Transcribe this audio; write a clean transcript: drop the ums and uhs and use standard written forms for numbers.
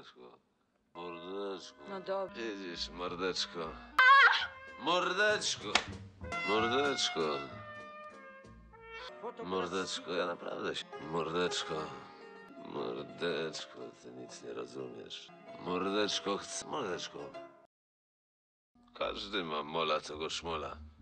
mordeczko. Mordeczko. No dobrze. Widzisz, mordeczko. Mordeczko. Mordeczko. Mordeczko, ja naprawdę się... Mordeczko. Mordeczko, ty nic nie rozumiesz. Mordeczko, chcę... Mordeczko. Każdy ma mola, co go szmola.